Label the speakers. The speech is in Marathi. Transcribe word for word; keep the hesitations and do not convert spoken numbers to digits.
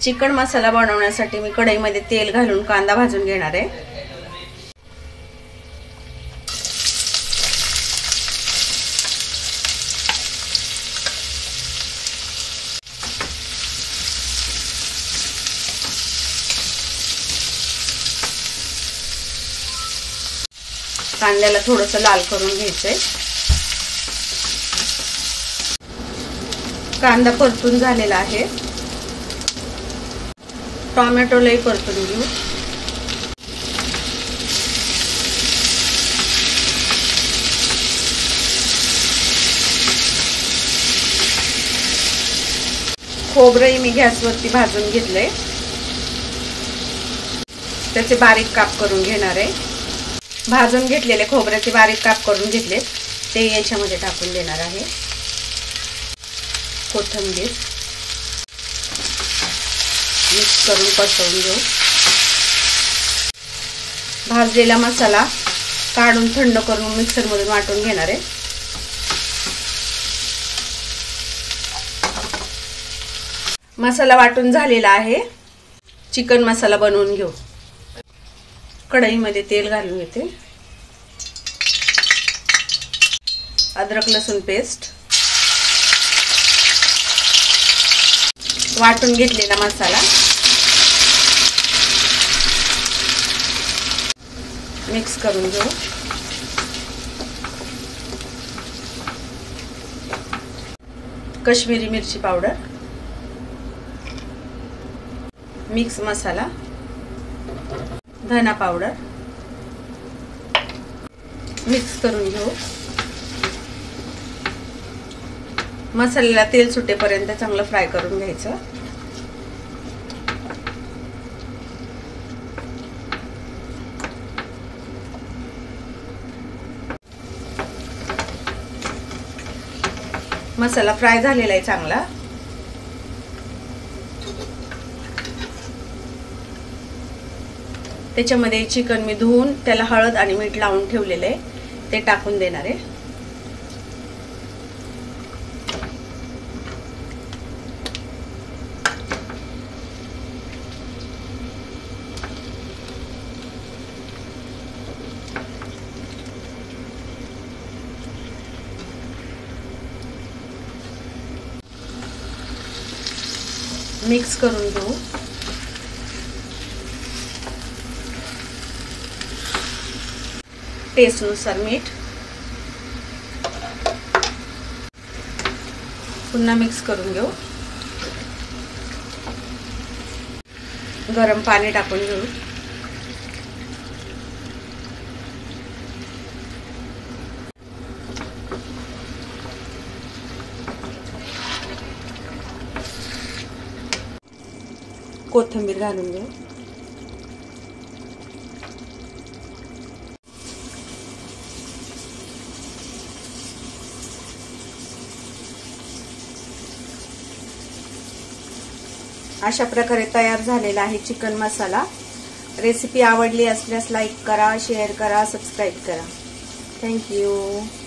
Speaker 1: चिकन मसाला बनवण्यासाठी मी कढईमध्ये तेल घालून कांदा भाजून घेणार आहे। कांद्याला थोडंसं लाल करून घ्यायचंय। कांदा परतून झालेला आहे। टोमॅटोलाही परतून घेऊ। खोबरंही मी गॅसवरती भाजून घेतलंय, त्याचे बारीक काप करून घेणार आहे। भाजून घेतलेले खोबऱ्याचे बारीक काप करून घेतले ते याच्यामध्ये टाकून देणार आहे। कोथिंबीर मिक्स करून पसरवून घेऊ। भाजलेला मसाला काढून थंड करून मिक्सर मधून वाटून घेणार आहे। मसाला वाटून झालेला आहे। चिकन मसाला बनवून घेऊ। कढईमध्ये तेल घालून घेते। अद्रक लसूण पेस्ट, वाटून घेतलेला मसाला मिक्स करून घेऊ। काश्मीरी मिरची पावडर, मिक्स मसाला, धना पावडर मिक्स करून घेऊ। मसाल्याला तेल सुटेपर्यंत चांगलं फ्राय करून घ्यायचं। मसाला फ्राय झालेला आहे चांगला। त्याच्यामध्ये चिकन मी धुवून त्याला हळद आणि मीठ लावून ठेवलेले आहे ते टाकून देणार आहे। मिक्स करून घेऊ। टेस्टनुसार मीठ, पुन्हा मिक्स करून घेऊ। गरम पाणी टाकून घेऊ। कोथिंबीर घालून घेऊ। अशा प्रकारे तयार झालेला आहे चिकन मसाला। रेसिपी आवडली असल्यास लाईक करा, शेअर करा, सबस्क्राईब करा। Thank you.